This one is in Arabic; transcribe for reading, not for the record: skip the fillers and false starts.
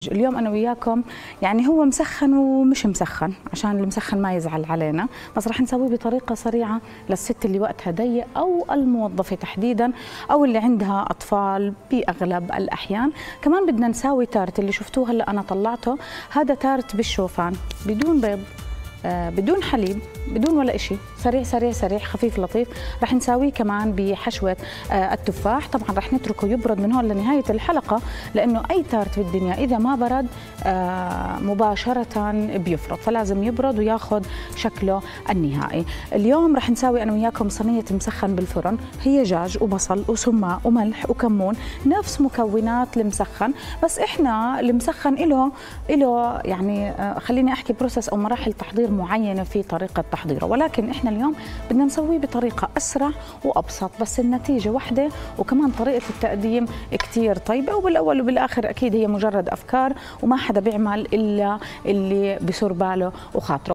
اليوم أنا وياكم يعني هو مسخن ومش مسخن عشان اللي مسخن ما يزعل علينا، بس رح نسويه بطريقة سريعة للست اللي وقتها ضيق أو الموظفة تحديدا أو اللي عندها أطفال بأغلب الأحيان. كمان بدنا نساوي تارت اللي شفتوه هلا أنا طلعته، هذا تارت بالشوفان بدون بيض بدون حليب بدون ولا إشي، سريع سريع سريع خفيف لطيف. رح نساويه كمان بحشوة التفاح، طبعا رح نتركه يبرد من هون لنهاية الحلقة لأنه أي تارت بالدنيا إذا ما برد مباشرة بيفرط، فلازم يبرد وياخذ شكله النهائي. اليوم رح نساوي أنا وياكم صينية مسخن بالفرن، هي دجاج وبصل وسماق وملح وكمون، نفس مكونات المسخن، بس إحنا المسخن إله يعني خليني أحكي بروسس أو مراحل تحضير معينة في طريقة تحضيره، ولكن احنا اليوم بدنا نسويه بطريقة أسرع وأبسط، بس النتيجة واحدة وكمان طريقة التقديم كتير طيبة، وبالأول وبالآخر أكيد هي مجرد أفكار وما حدا بيعمل إلا اللي بيصير باله وخاطره.